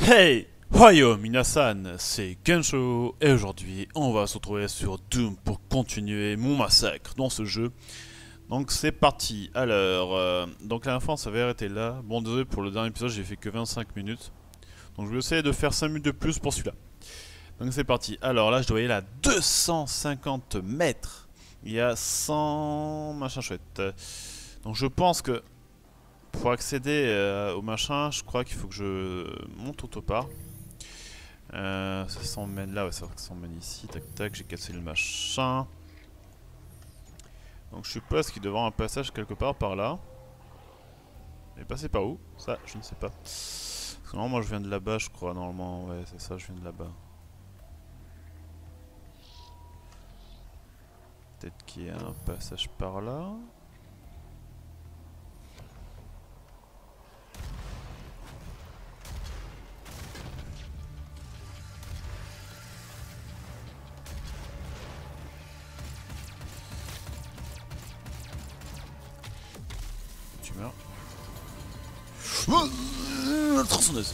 Hey! Hoyo Minasan, c'est Gensho et aujourd'hui on va se retrouver sur Doom pour continuer mon massacre dans ce jeu. Donc c'est parti. Alors, donc la dernière fois on s'avait arrêté là. Bon désolé pour le dernier épisode, j'ai fait que 25 minutes. Donc je vais essayer de faire 5 minutes de plus pour celui-là. Donc c'est parti. Alors là je dois y aller à 250 mètres. Il y a 100 machin chouette. Donc je pense que pour accéder au machin, je crois qu'il faut que je monte autre part. Ça s'emmène là, ouais, ça s'emmène ici, tac tac, j'ai cassé le machin. Donc je suppose qu'il devrait y avoir un passage quelque part par là. Mais passer par où? Ça, je ne sais pas. Parce que normalement, moi je viens de là-bas, je crois, normalement, ouais, c'est ça, je viens de là-bas. Peut-être qu'il y a un passage par là. Tu meurs. La tronçonneuse.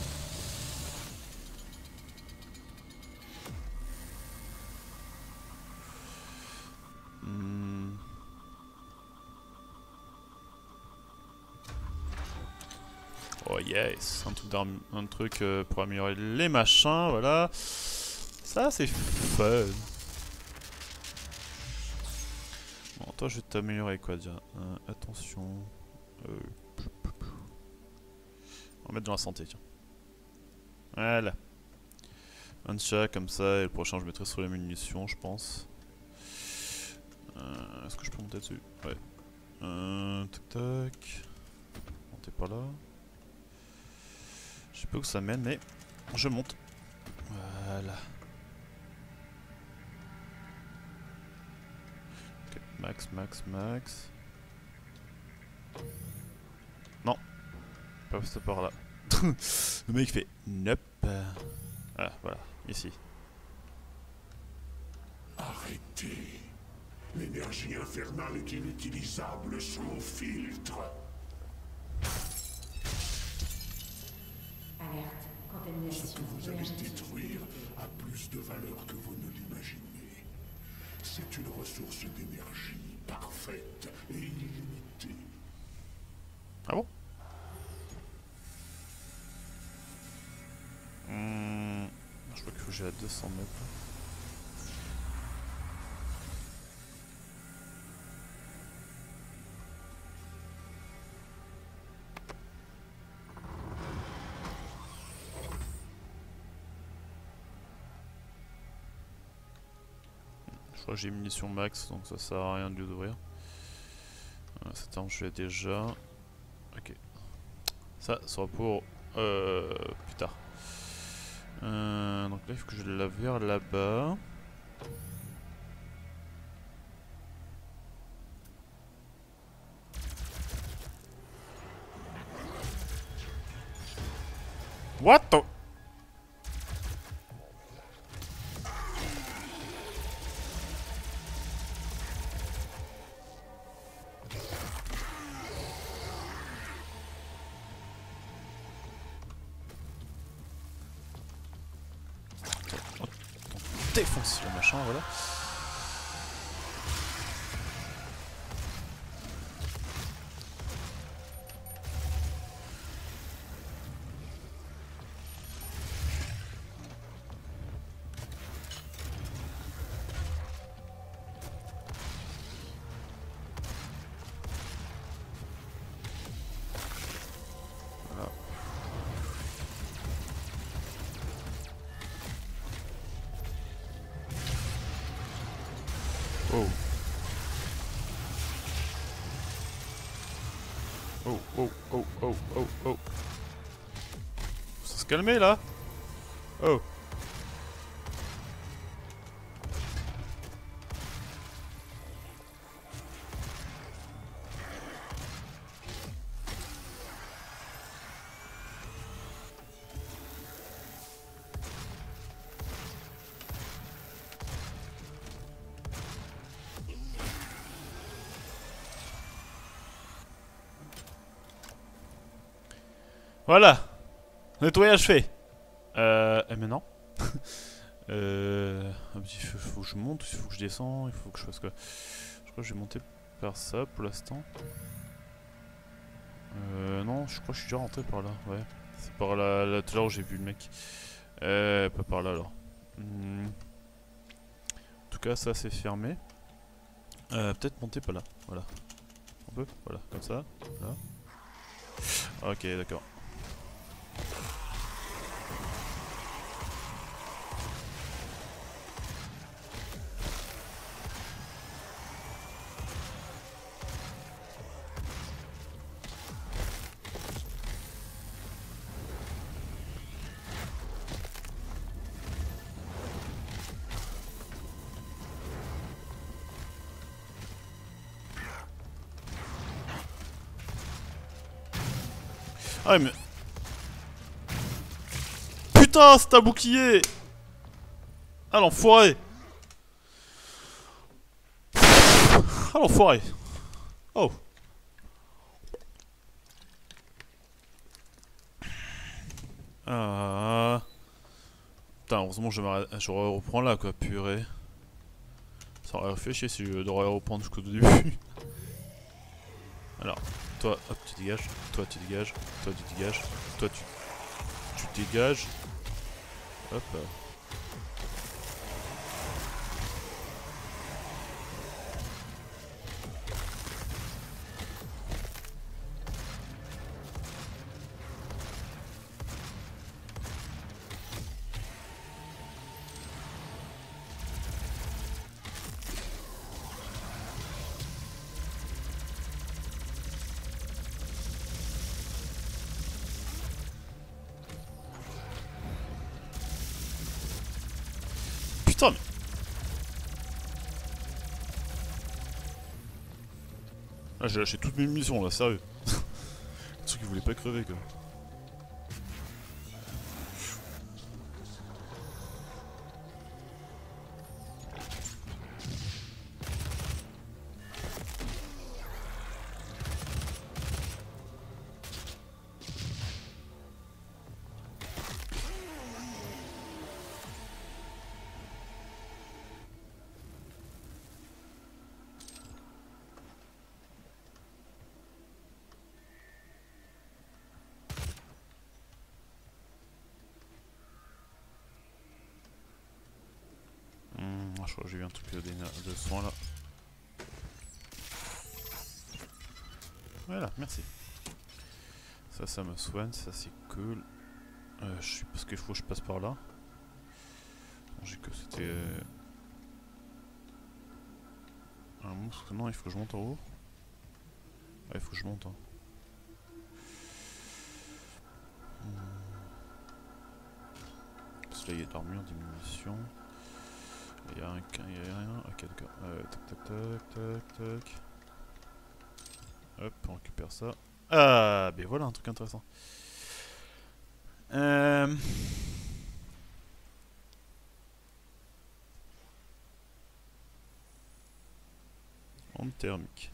Oh yes, un truc pour améliorer les machins, voilà. Ça c'est fun. Bon, toi je vais t'améliorer quoi déjà. Attention. On va mettre dans la santé, tiens. Voilà. Un chat comme ça, et le prochain je mettrai sur les munitions, je pense. Est-ce que je peux monter dessus? Ouais. Tac tac. Montez par là. Je sais pas où ça mène, mais je monte. Voilà. Ok, max, max, max. Non, pas passer par là. Le mec fait nope. Ah, voilà, ici. Arrêtez. L'énergie infernale est inutilisable sous mon filtre. Alerte, Ce contamination. que vous allez énergétique. détruire a plus de valeur que vous ne l'imaginez. C'est une ressource d'énergie parfaite et illimitée. Ah bon? Je crois qu'il faut que j'aille à 200 mètres. Je crois que j'ai munitions max, donc ça sert à rien de d'ouvrir. Cette arme je l'ai déjà. Ok. Ça sera pour plus tard. Donc là il faut que je la vers là-bas. What the... On défonce le machin, voilà. Voilà. Oh. Oh, oh, oh, oh, oh, oh. Faut se calmer là. Oh. Voilà. Nettoyage fait. Et maintenant il faut que je monte, il faut que je descends, il faut que je fasse quoi? Je crois que je vais monter par ça pour l'instant. Non, je crois que je suis déjà rentré par là, ouais. C'est par là, là tout à l'heure où j'ai vu le mec. Pas par là alors. En tout cas, ça c'est fermé. Peut-être monter par là, voilà. On peut, voilà, comme ça, là. Ok, d'accord. Ah mais... Putain, c'est un bouclier! Ah l'enfoiré! Ah l'enfoiré! Oh! Ah... Putain, heureusement je reprends là quoi, purée. Ça aurait fait chier si je devrais reprendre jusqu'au début. Alors, toi, hop, tu dégages, toi tu dégages, toi tu dégages, toi tu dégages. Hop. Putain mais... Ah j'ai lâché toutes mes munitions là, sérieux. Le truc qui voulait pas crever quoi. Je crois que j'ai eu un truc de soin là. Voilà, merci. Ça me soigne, ça c'est cool. Je sais parce qu'il faut que je passe par là. J'ai que c'était un monstre. Non, il faut que je monte en haut. Ouais, il faut que je monte. Hein. Parce que là il y a de l'armure, des munitions. Il y a rien. Ok, d'accord. Tac, tac, tac, tac, tac. Hop, on récupère ça. Ah, ben voilà un truc intéressant. Onde thermique.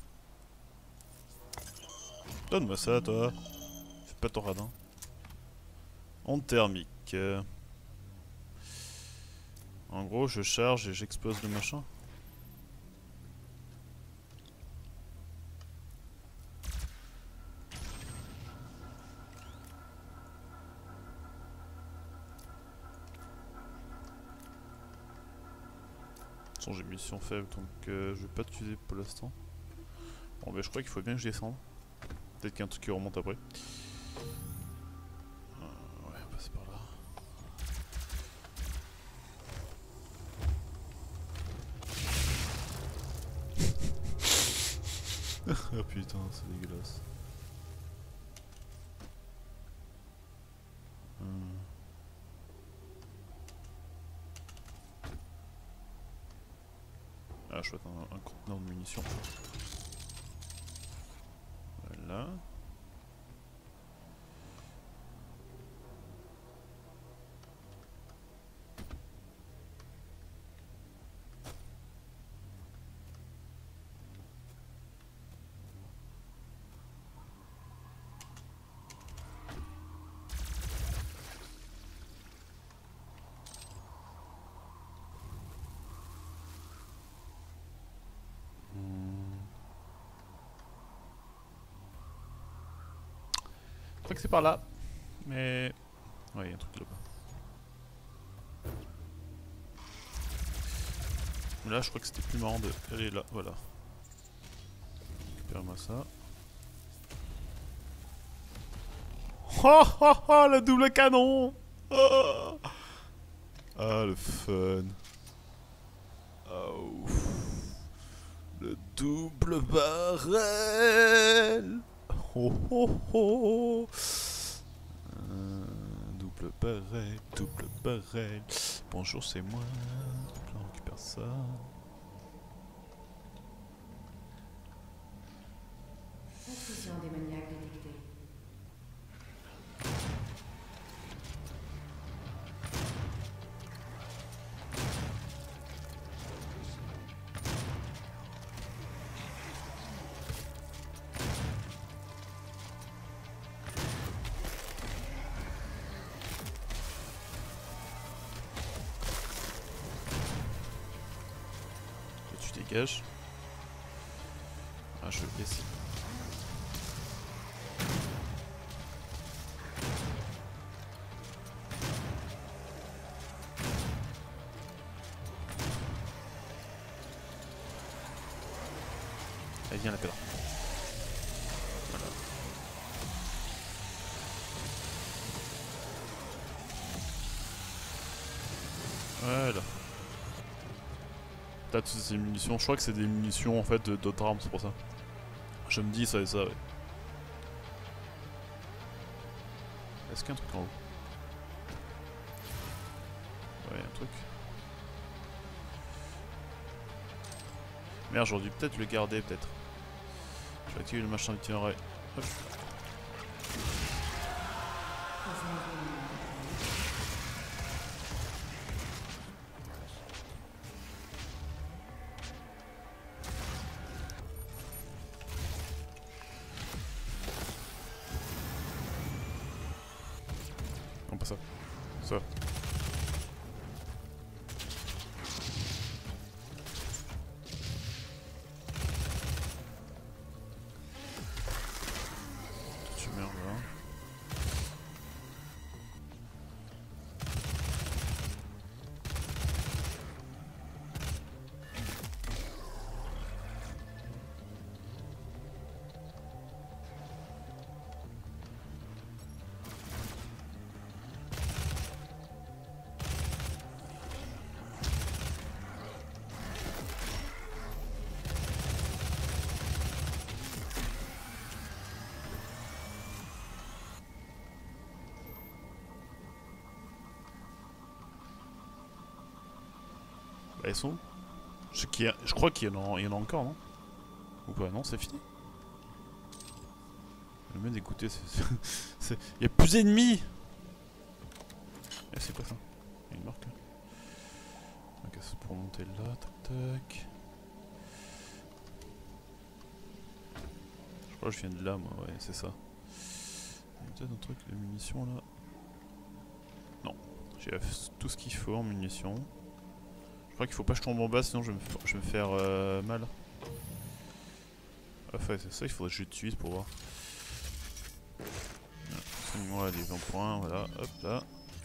Donne-moi ça, toi. Fais pas ton radin. Onde thermique. En gros, je charge et j'explose le machin. De toute façon, j'ai mission faible, donc je vais pas t'utiliser pour l'instant. Bon, ben je crois qu'il faut bien que je descende. Peut-être qu'il y a un truc qui remonte après. Ouais, on passe par là. Oh putain, c'est dégueulasse. Ah, je souhaite un conteneur de munitions. Voilà. crois que c'est par là. Mais... Ouais, il y a un truc là-bas. Là, je crois que c'était plus marrant de... aller là, voilà. Récupère-moi ça. Oh oh oh, le double canon! Oh. Ah, le fun. Oh. Le double barrel! Oh oh oh! Double barrel, double barrel. Bonjour, c'est moi. Donc là, on récupère ça. Intrusion démoniaque détectée. Toi, tu dégages. Ah, je vais essayer. Allez, viens, la pelle. Voilà. Voilà. T'as toutes ces munitions. Je crois que c'est des munitions en fait d'autres armes, c'est pour ça. Je me dis ça et ça, ouais. Est-ce qu'il y a un truc en haut? Ouais, il y a un truc. Merde, j'aurais dû peut-être le garder, peut-être. Je vais activer le machin d'itinéraire. Hop. Non, pas ça. Ça. Tu meurs là. Bah, ils sont où? Je crois qu'il y en a encore, non? Ou pas? Non, c'est fini. Le mieux d'écouter, c'est... Il y a plus d'ennemis! Eh, c'est quoi ça? Il y a une marque là. Ok, c'est pour monter là, tac tac. Je crois que je viens de là, moi, ouais, c'est ça. Il y a peut-être un truc de munitions là. Non, j'ai tout ce qu'il faut en munitions. Je crois qu'il faut pas que je tombe en bas, sinon je vais me faire mal. Enfin, c'est ça, il faudrait que je l'utilise pour voir. Soigne-moi des 20 points, voilà, hop là.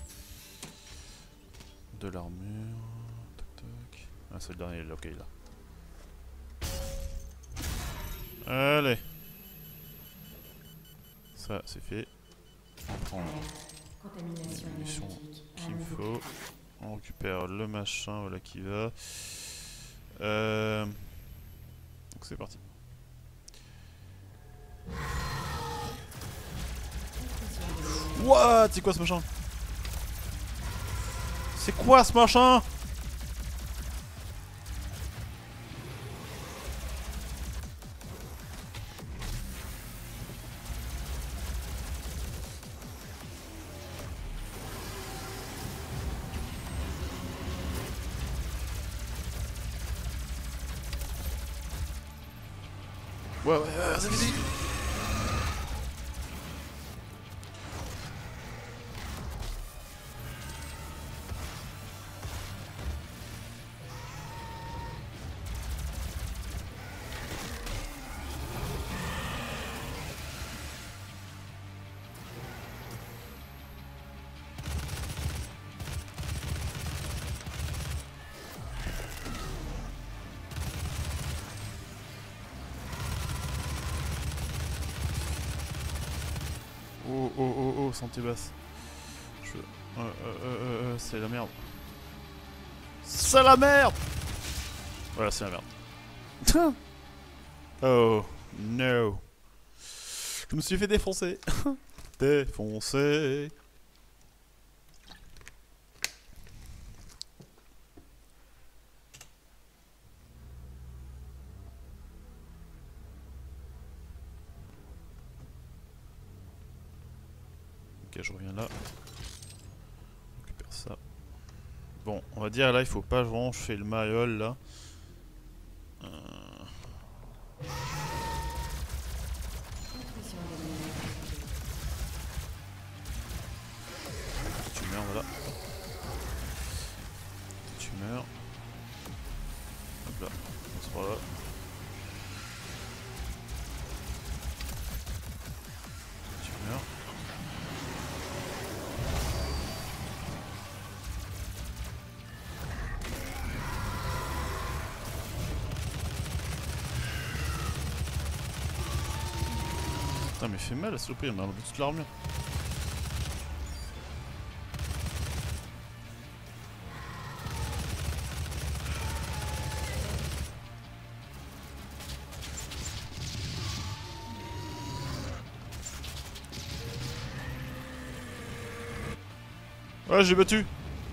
De l'armure. Tac tac. Ah, c'est le dernier, ok, là. Allez. Ça, c'est fait. On prend les munitions qu'il me faut. On récupère le machin, voilà qui va. Donc c'est parti. What? C'est quoi ce machin? C'est quoi ce machin? Ouais, c'est fini. Oh oh oh oh, santé basse. Je... c'est la merde. C'est la merde. Voilà, c'est la merde. Oh no. Je me suis fait défoncer. Défoncer. Ok, je reviens là. On récupère ça. Bon, on va dire là, il faut pas vraiment je fais le mariole là. Transmission des maniaques détectées. Tu meurs, voilà. Tu meurs. Hop là, on se voit là. Tu meurs. Putain mais il fait mal la saloperie, il m'a enlevé toute l'armure. Ouais, j'ai battu.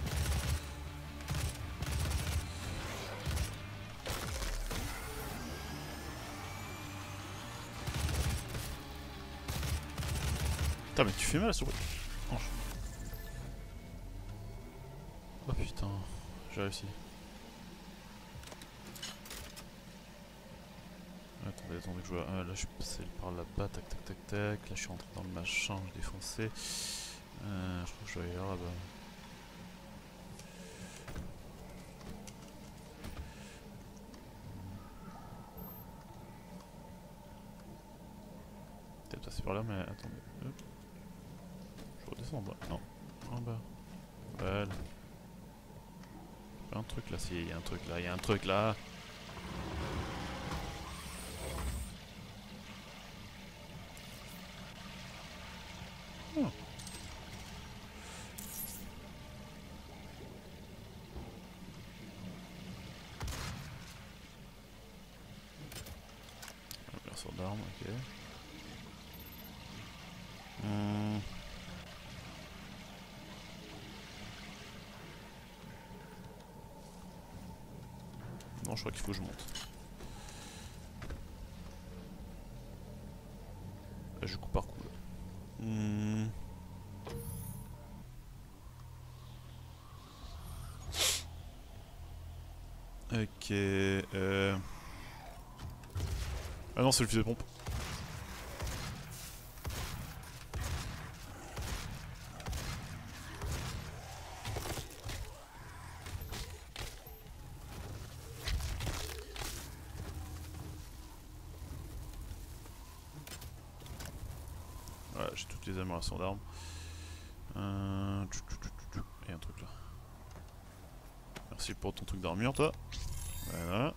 Putain mais tu fais mal la souris. Oh putain, j'ai réussi. Attendez que je vois. Ah, là je suis passé par là-bas, tac tac tac tac. Là je suis rentré dans le machin, je défoncé. Je crois que je dois y aller là-bas. Peut-être passer par là, mais attendez. Hop. Je redescends en bas. Non, en bas. Voilà. Il y a un truc là, si, il y a un truc là, il y a un truc là. Oh. Perçeur d'armes, ok. Non, je crois qu'il faut que je monte. Là, je coupe par coup. Ok. Ah non, c'est le fusil de pompe. Voilà, j'ai toutes les améliorations d'armes. Il y a un truc là. Merci pour ton truc d'armure, toi. Voilà.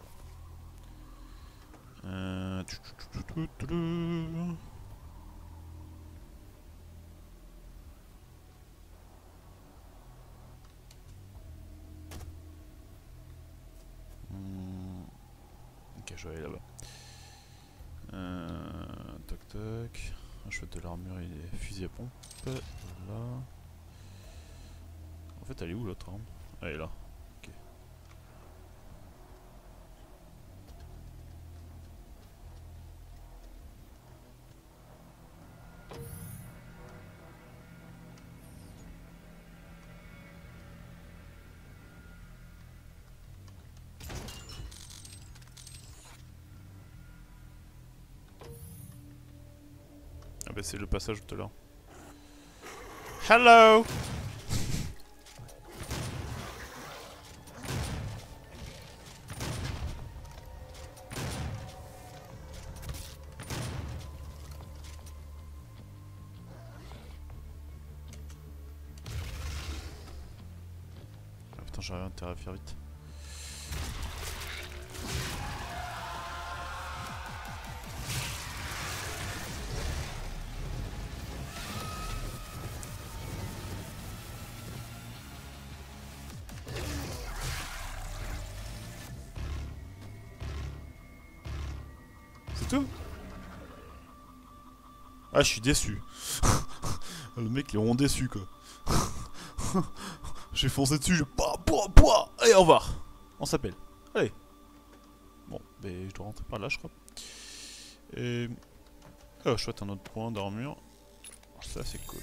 Ok, je vais aller là-bas. Toc toc. Je fais de l'armure et des fusils à pompe. Là. En fait, elle est où l'autre arme? Elle est là. Ok. Ah bah c'est le passage tout à l'heure. Hello! Ah putain, j'aurais intérêt à faire vite. Ah, je suis déçu. Le mec, il est vraiment déçu, quoi. J'ai foncé dessus, je... Pouah. Allez, au revoir. On s'appelle. Allez. Bon, ben, je dois rentrer par là, je crois. Et... Oh, chouette, un autre point d'armure. Ça, c'est cool.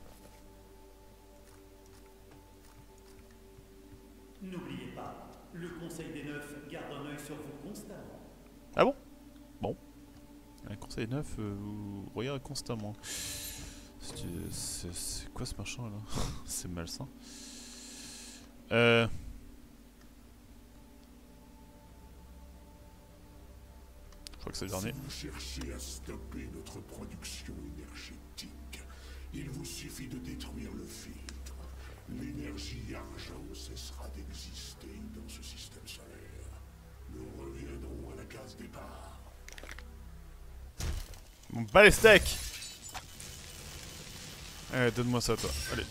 N'oubliez pas, le Conseil des Neufs garde un œil sur vous constamment. Ah bon? Bon. Un conseil neuf, vous regardez constamment. C'est quoi ce machin là? C'est malsain. Je crois que c'est le Si dernier. vous cherchez à stopper notre production énergétique, il vous suffit de détruire le filtre. L'énergie argent cessera d'exister dans ce système solaire. Nous reviendrons à la case départ. Mon bas les steaks! Allez, donne-moi ça, toi. Allez.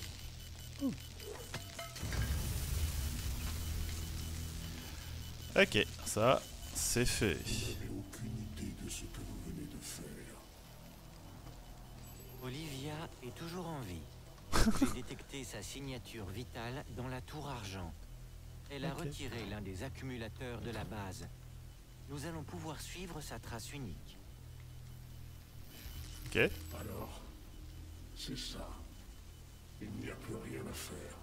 Ok, ça, c'est fait. Je n'ai aucune idée de ce que vous venez de faire. Olivia est toujours en vie. J'ai détecté sa signature vitale dans la tour argent. Elle a retiré l'un des accumulateurs de la base. Nous allons pouvoir suivre sa trace unique. Ok. Alors, c'est ça. Il n'y a plus rien à faire.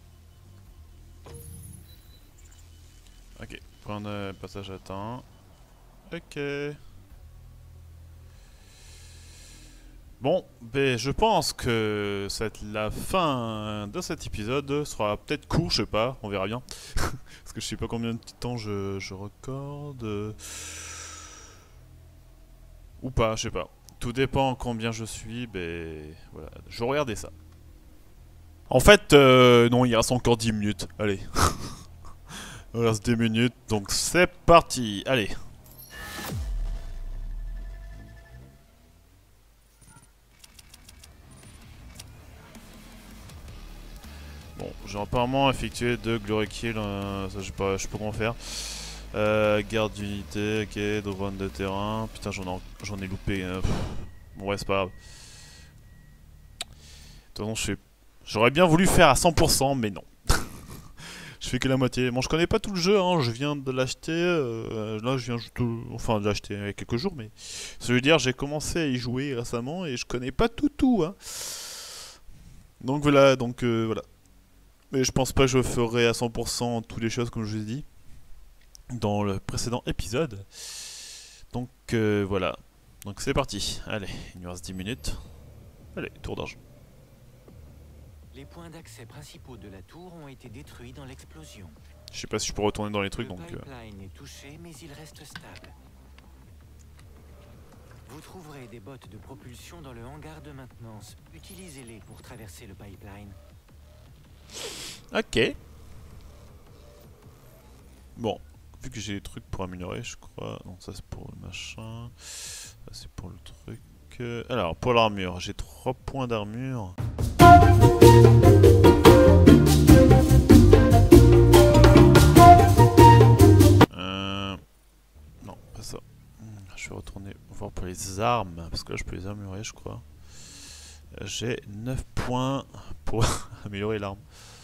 Ok. Point de passage atteint. Ok. Bon, ben je pense que la fin de cet épisode sera peut-être court, je sais pas, on verra bien. Parce que je sais pas combien de temps je recorde. Ou pas, je sais pas. Tout dépend combien je suis, ben voilà, je vais regarder ça. En fait, non, il reste encore 10 minutes, allez. Il reste 10 minutes, donc c'est parti, allez. Bon, j'ai apparemment effectué 2 glory kills, ça je sais pas comment faire. Garde d'unité, ok, drone de terrain, putain j'en ai loupé. Bon ouais c'est pas grave. De toute façon j'aurais bien voulu faire à 100% mais non. Je fais que la moitié. Bon je connais pas tout le jeu, hein, je viens de l'acheter, là je viens enfin de l'acheter il y a quelques jours mais... Ça veut dire j'ai commencé à y jouer récemment et je connais pas tout hein. Donc voilà, voilà. Mais je pense pas que je ferai à 100% toutes les choses comme je vous ai dit dans le précédent épisode. Donc voilà. Donc c'est parti. Allez, il nous reste 10 minutes. Allez, tour d'argent. Les points d'accès principaux de la tour ont été détruits dans l'explosion. Je sais pas si je peux retourner dans les trucs Le donc... pipeline est touché, mais il reste stable. Vous trouverez des bottes de propulsion dans le hangar de maintenance. Utilisez-les pour traverser le pipeline. Ok. Bon, vu que j'ai des trucs pour améliorer, je crois... Non, ça c'est pour le machin. Ça c'est pour le truc... Alors, pour l'armure, j'ai 3 points d'armure. Non, pas ça. Je vais retourner voir pour les armes, parce que là je peux les améliorer, je crois. J'ai 9 points pour améliorer l'arme.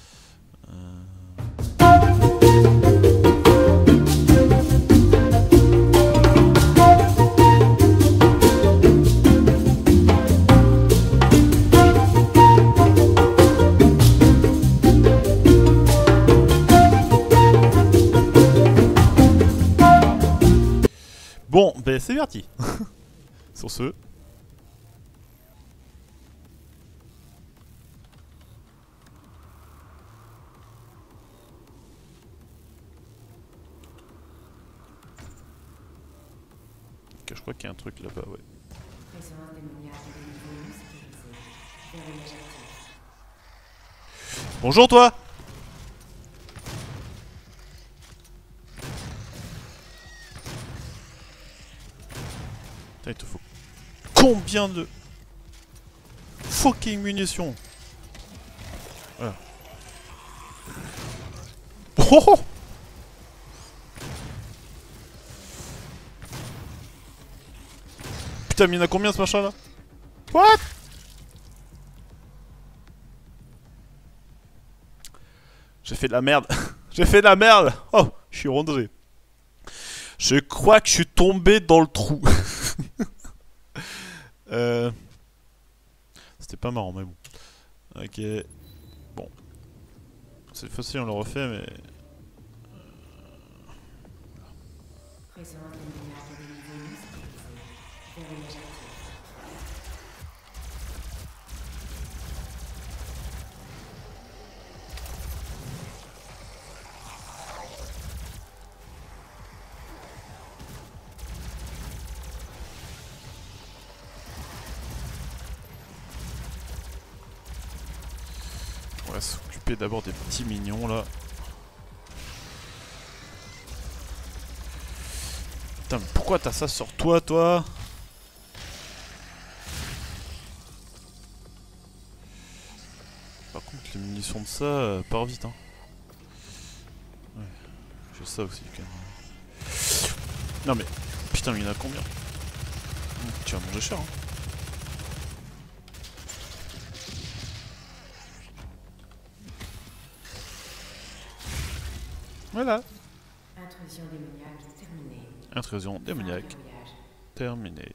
Bon, ben c'est parti. Sur ce. Ok, je crois qu'il y a un truc là-bas, ouais. Présence démoniaque de niveau non sécurisé. Verrouillage actif. Bonjour toi. Putain, il te faut combien de fucking munitions? Voilà. Oh, oh. Putain, mais il y en a combien ce machin là? What? J'ai fait de la merde. J'ai fait de la merde. Oh, je suis rondé. Je crois que je suis tombé dans le trou. C'était pas marrant, mais bon. Ok. Bon. Cette fois-ci, on le refait, mais... Présence des milliards de niveaux non sécurisés. Verrouillage actif. On va s'occuper d'abord des petits mignons, là. Putain, mais pourquoi t'as ça sur toi, toi? Par contre, les munitions de ça part vite, hein. Ouais, j'ai ça aussi, quand même. Non mais, putain, mais il y en a combien? Tu vas manger cher, hein. Voilà. Intrusion démoniaque terminée. Intrusion démoniaque Fin de verrouillage. terminée.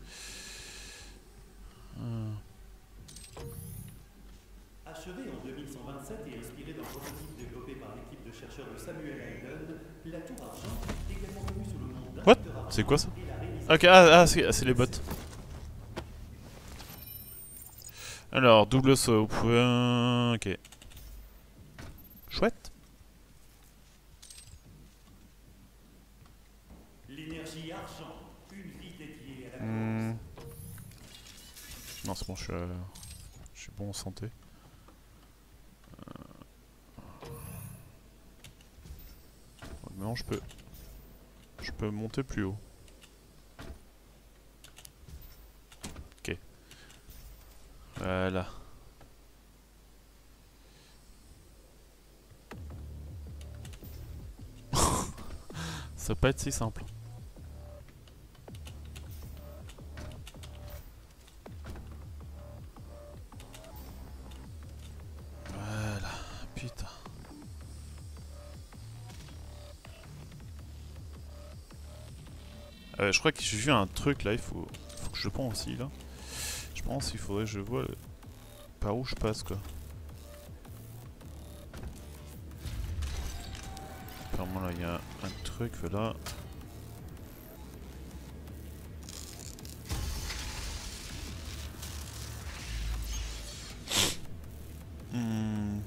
Achevée en 2127 et inspirée d'un prototype développé par l'équipe de chercheurs de Samuel Hayden, la Tour Argent, également connue sous le nom What? d'Inspecteur Argent, C'est quoi ça? est la réalisation Ok, c'est les bots. Alors, double saut au point. Ok. Chouette. l'énergie argent, une vie dédiée à la Hmm. Non, c'est bon, je suis bon en santé. Maintenant, je peux monter plus haut. Ok. Voilà. Ça va pas être si simple. Voilà, putain. Je crois que j'ai vu un truc là, faut que je le prenne aussi là. Je pense qu'il faudrait que je vois par où je passe quoi. Apparemment là il y a un truc là. Hmm.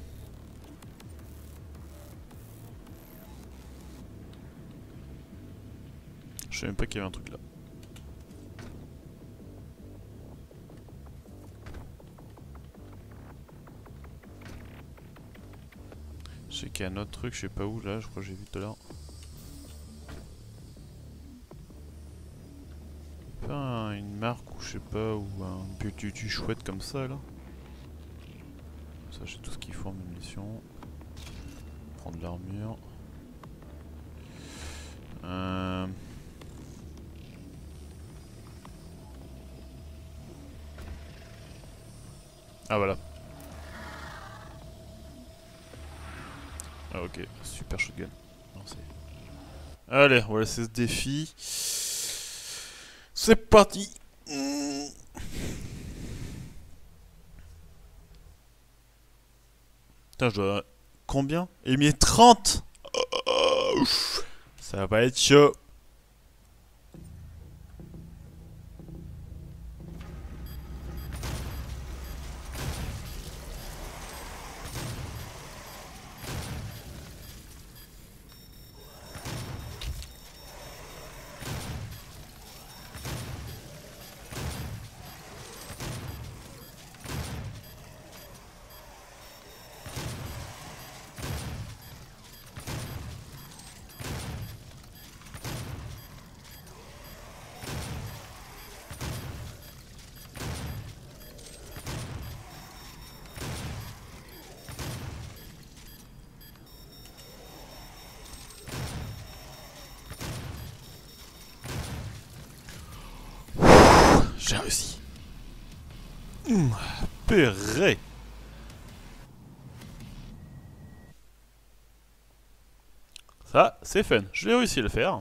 Je savais même pas qu'il y avait un truc là. Je sais qu'il y a un autre truc, je sais pas où là, je crois que j'ai vu tout à l'heure. Pas une marque ou je sais pas, ou un but chouette comme ça là. Ça j'ai tout ce qu'il faut en munitions. Prendre de l'armure. Ah voilà. Ah ok, super shotgun. Non, allez, on va laisser ce défi. C'est parti. Putain, je dois... Combien? Et mis 30. Ça va être chaud. J'ai réussi. Purée. Ça, c'est fun. Je l'ai réussi à le faire.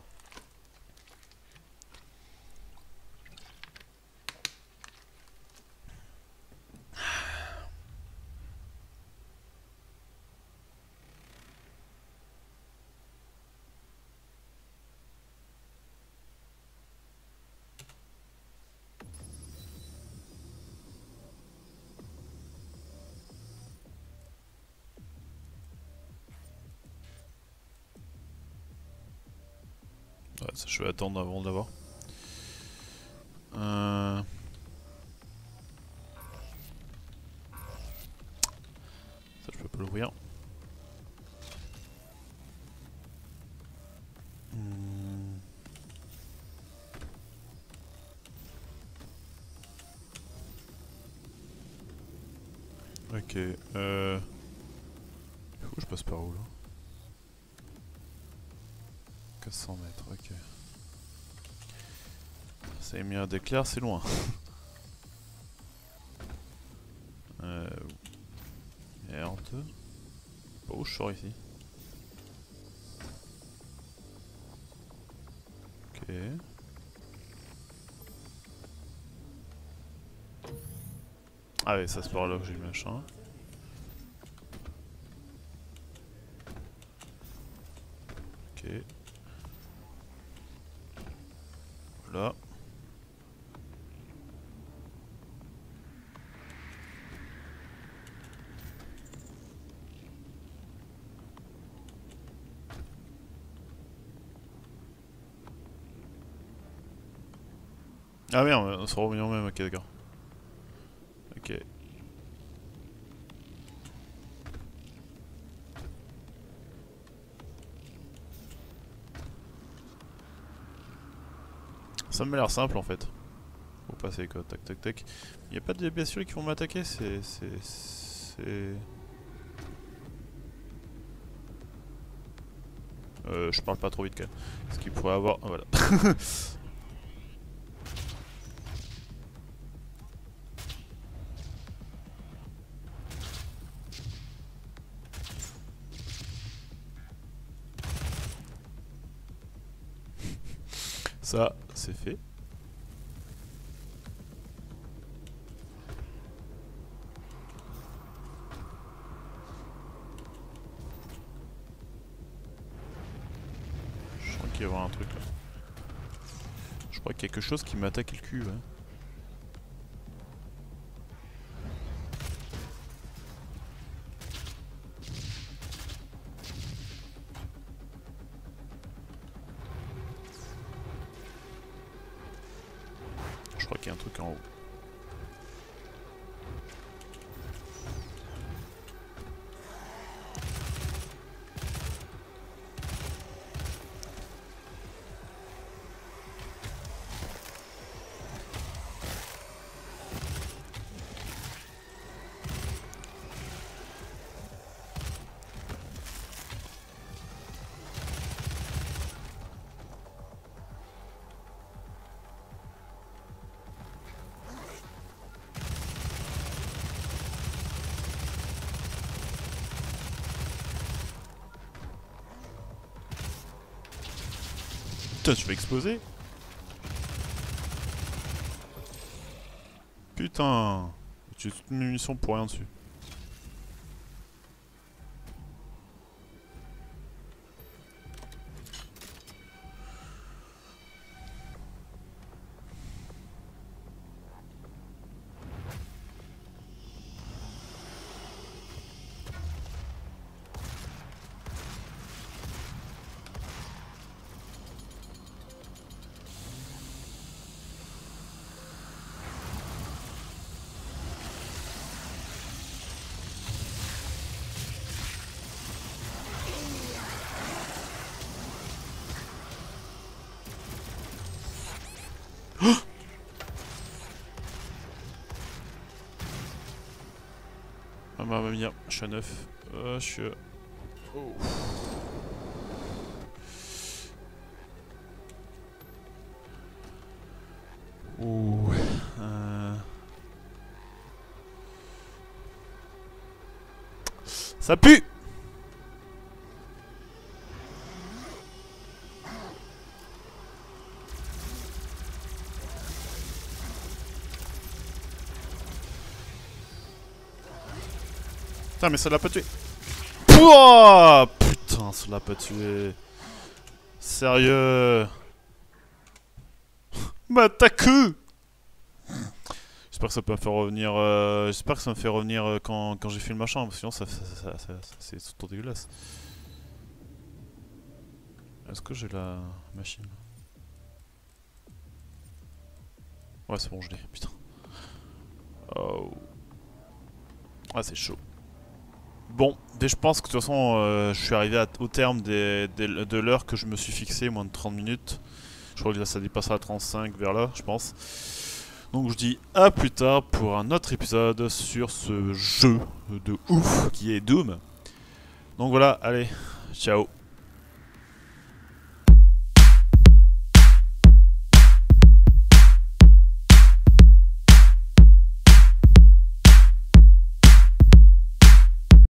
Ouais, ça, je vais attendre avant de l'avoir. Ça, je peux pas l'ouvrir. Ok, du coup, je passe par où là? 400 mètres, ok. Ça est mis un d'éclair, c'est loin. Merde. Pas où je sors ici. Ok. Ah ouais, ça c'est par là que j'ai le machin. Ok. Voilà. Ah merde, ça revient au même, ok d'accord. Ok. Ça m'a l'air simple en fait. Faut passer quoi, tac tac tac. Y a pas de bestioles qui vont m'attaquer, c'est... je parle pas trop vite quand même. Parce qu'il pourrait avoir... Ah, voilà. Ça, c'est fait. Je crois qu'il va y avoir un truc là. Je crois qu'il y a quelque chose qui m'attaque le cul, ouais. Je crois qu'il y a un truc en haut. Putain, je vais exploser. Putain. J'ai toute une munition pour rien dessus. Ah bah mia, je suis à 9. Je suis... Oh. Ouh. Ça pue! Putain, mais ça l'a pas tué. Pouah, putain, ça l'a pas tué. Sérieux. M'attaque. J'espère que ça peut me faire revenir. J'espère que ça me fait revenir quand j'ai fait le machin. Sinon, c'est trop dégueulasse. Est-ce que j'ai la machine? Ouais, c'est bon, je l'ai. Putain. Oh. Ah, c'est chaud. Bon, je pense que de toute façon, je suis arrivé au terme de l'heure que je me suis fixé, moins de 30 minutes. Je crois que là, ça dépassera 35 vers là, je pense. Donc je dis à plus tard pour un autre épisode sur ce jeu de ouf qui est Doom. Donc voilà, allez, ciao.